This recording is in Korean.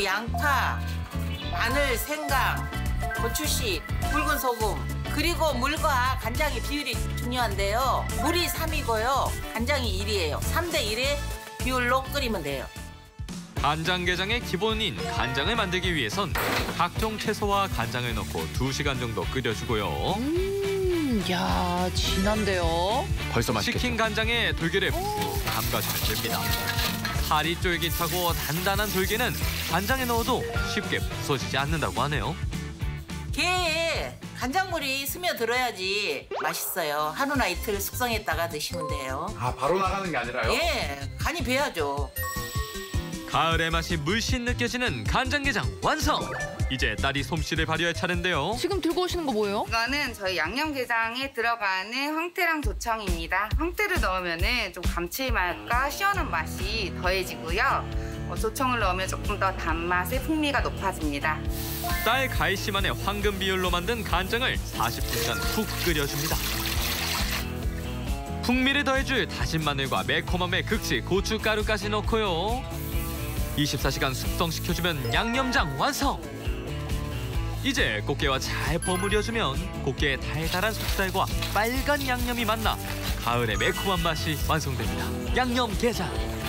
양파, 마늘, 생강, 고추씨, 굵은 소금, 그리고 물과 간장의 비율이 중요한데요. 물이 3이고요. 간장이 1이에요. 3대 1의 비율로 끓이면 돼요. 간장게장의 기본인 간장을 만들기 위해선 각종 채소와 간장을 넣고 2시간 정도 끓여주고요. 야, 진한데요? 벌써 맛있겠다. 식힌 간장에 돌게를 푹 담가주면 됩니다. 살이 쫄깃하고 단단한 돌게는 간장에 넣어도 쉽게 부서지지 않는다고 하네요. 게에 간장물이 스며들어야지 맛있어요. 하루나 이틀 숙성했다가 드시면 돼요. 아, 바로 나가는 게 아니라요? 예, 간이 배야죠. 가을의 맛이 물씬 느껴지는 간장게장 완성! 이제 딸이 솜씨를 발휘할 차례인데요. 지금 들고 오시는 거 뭐예요? 이거는 저희 양념게장에 들어가는 황태랑 조청입니다. 황태를 넣으면 좀 감칠맛과 시원한 맛이 더해지고요. 조청을 넣으면 조금 더 단맛의 풍미가 높아집니다. 딸 가희 씨만의 황금 비율로 만든 간장을 40분간 푹 끓여줍니다. 풍미를 더해줄 다진 마늘과 매콤함의 극치 고춧가루까지 넣고요. 24시간 숙성시켜주면 양념장 완성! 이제 꽃게와 잘 버무려주면 꽃게의 달달한 속살과 빨간 양념이 만나 가을의 매콤한 맛이 완성됩니다. 양념게장!